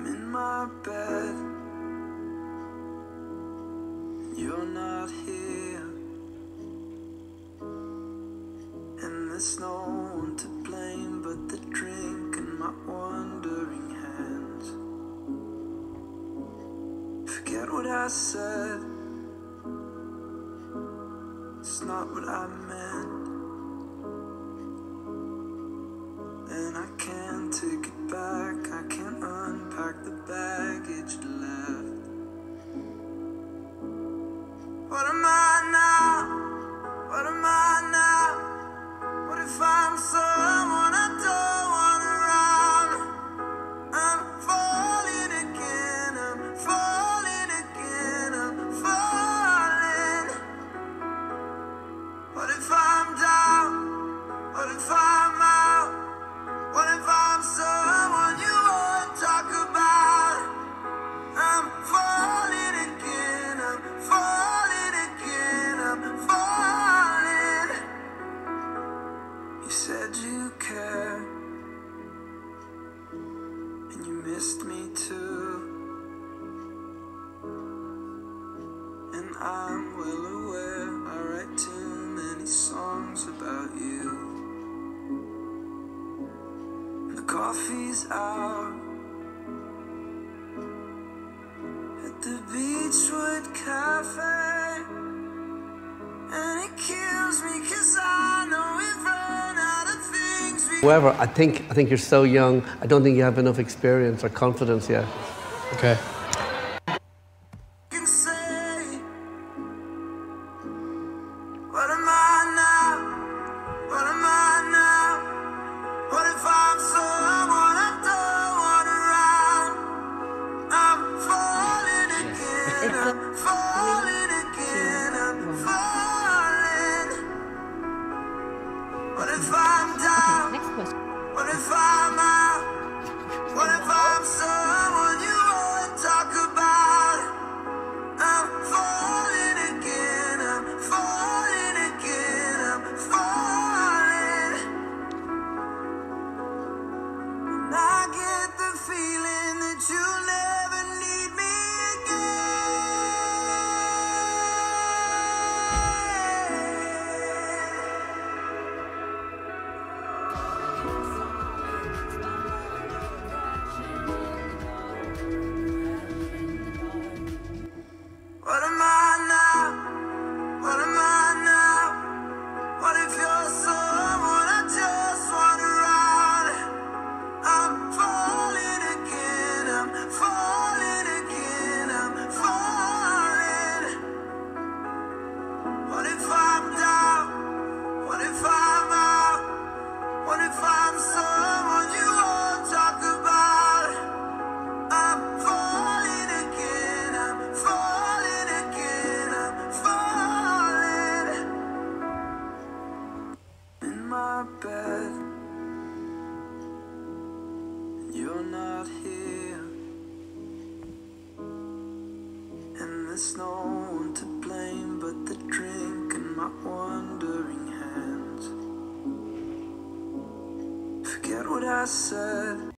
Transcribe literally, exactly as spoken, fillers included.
in my bed, you're not here, and there's no one to blame but the drink and my wandering hands. Forget what I said, it's not what I meant, and I can't take it back, I can't unpack the baggage left. What am I now? What am I now? What if I'm someone I don't want around? I'm falling again, I'm falling again, I'm falling. What if I'm down? What if I'm out? What if I'm someone you won't talk about? I'm falling again, I'm falling again, I'm falling. You said you care, and you missed me too, and I'm well aware I write too many songs about you. The coffee's out at the Beachwood Cafe, and it kills me cause I know we've run out of things we However, I think I think you're so young. I don't think you have enough experience or confidence yet. Okay. can say. What am I now? What am I now? What if I'm someone I don't want around? I'm falling again, I'm falling again, I'm falling. What if I'm down? Next question. What if I'm out? What if I'm someone you won't talk about? I'm falling again, I'm falling again, I'm falling. And I get the feeling that you'll never need me again. What am I now? What am I now? What if you're someone I just want around? I'm falling again, I'm falling again, I'm falling. What if I'm down? What if I'm out? What if I'm someone you won't talk about? I'm falling again, I'm falling again, I'm falling. In my bed, you're not here, and there's no one to blame but the drink and my wandering hands. Forget what I said.